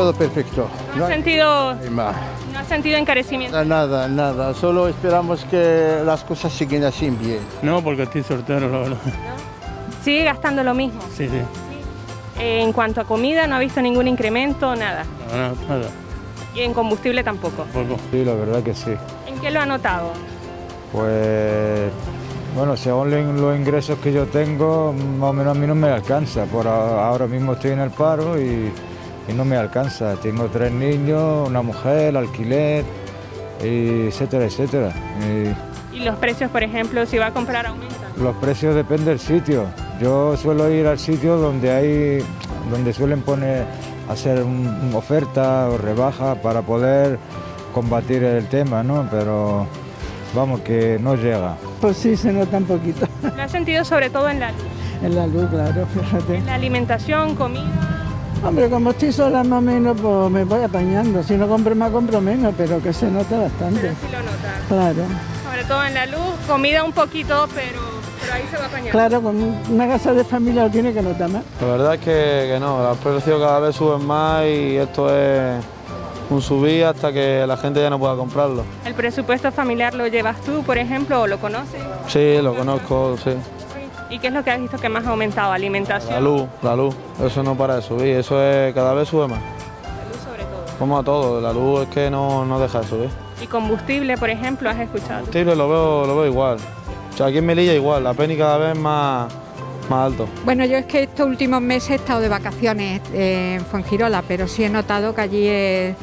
todo perfecto. ¿No has sentido encarecimiento? Nada, nada. Solo esperamos que las cosas siguen así bien. No, porque estoy soltero, la verdad. ¿Sigue gastando lo mismo? Sí, sí. En cuanto a comida, ¿no ha visto ningún incremento? Nada. Nada. ¿Y en combustible tampoco? Poco. Sí, la verdad que sí. ¿En qué lo ha notado? Pues, bueno, según los ingresos que yo tengo, más o menos a mí no me alcanza. Ahora mismo estoy en el paro y no me alcanza. Tengo 3 niños, una mujer, alquiler, y etcétera, etcétera. ¿Y los precios, por ejemplo, si va a comprar, aumentan? Los precios dependen del sitio. Yo suelo ir al sitio donde suelen hacer una oferta o rebaja para poder combatir el tema, ¿no? Pero vamos, que no llega. Pues sí, se nota un poquito. ¿Lo has sentido sobre todo en la luz? En la luz, claro, fíjate. ¿En la alimentación, comida? Hombre, como estoy sola más o menos, pues me voy apañando. Si no compro más, compro menos, pero que se nota bastante. Pero sí lo notas. Claro. Sobre todo en la luz, comida un poquito, pero ahí se va apañando. Claro, con una casa de familia lo tiene que notar más. La verdad es que no, los precios cada vez suben más y esto es un subir hasta que la gente ya no pueda comprarlo. ¿El presupuesto familiar lo llevas tú, por ejemplo, o lo conoces? Sí, lo conozco, sí. ¿Y qué es lo que has visto que más ha aumentado? ¿Alimentación? La luz, eso no para de subir, eso es cada vez sube más. La luz sobre todo. Como a todo, la luz es que no deja de subir. ¿Y combustible, por ejemplo, has escuchado? Combustible lo veo igual. O sea, aquí en Melilla igual, la penny cada vez más alto. Bueno, yo es que estos últimos meses he estado de vacaciones en Fuengirola, pero sí he notado que allí es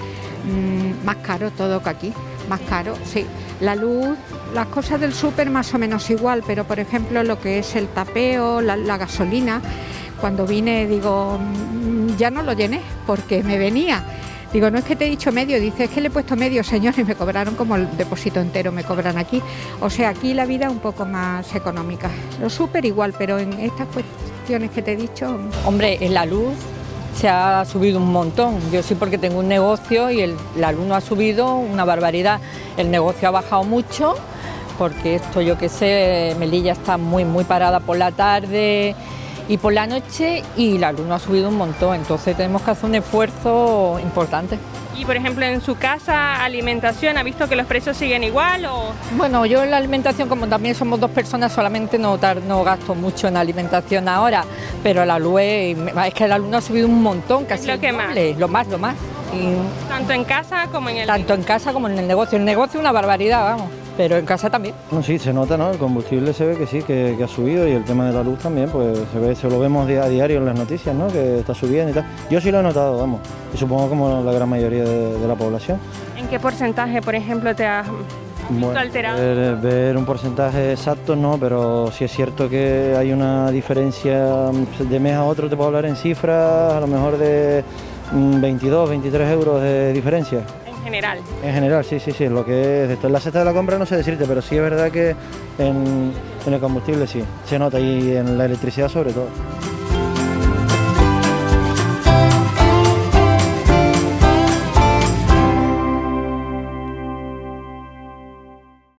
más caro todo que aquí, más caro, sí. La luz, las cosas del súper más o menos igual, pero por ejemplo lo que es el tapeo, la gasolina, cuando vine digo, ya no lo llené porque me venía. Digo, no es que te he dicho medio, dice, es que le he puesto medio, señor, y me cobraron como el depósito entero, me cobran aquí. O sea, aquí la vida es un poco más económica. Lo súper igual, pero en estas cuestiones que te he dicho... Hombre, en la luz se ha subido un montón. Yo sí porque tengo un negocio y la luz no ha subido una barbaridad. El negocio ha bajado mucho porque esto, yo qué sé, Melilla está muy parada por la tarde y por la noche y la luz no ha subido un montón, entonces tenemos que hacer un esfuerzo importante. Y por ejemplo en su casa, alimentación, ¿ha visto que los precios siguen igual o...? Bueno, yo en la alimentación, como también somos 2 personas, solamente no gasto mucho en alimentación ahora, pero la luz es que la luz no ha subido un montón, casi lo que más. Lo más. Y tanto en casa como en el... Tanto en casa como en el negocio es una barbaridad, vamos. Pero en casa también. No, sí, se nota, ¿no? El combustible se ve que sí, que ha subido y el tema de la luz también, pues se lo vemos a diario en las noticias, ¿no? Que está subiendo y tal. Yo sí lo he notado, vamos, y supongo como la gran mayoría de la población. ¿En qué porcentaje, por ejemplo, te has visto alterado? Ver un porcentaje exacto no, pero sí es cierto que hay una diferencia de mes a otro, te puedo hablar en cifras, a lo mejor de 22, 23 euros de diferencia. En general, sí, lo que es esto. En la cesta de la compra no sé decirte, pero sí es verdad que en el combustible sí, se nota y en la electricidad sobre todo.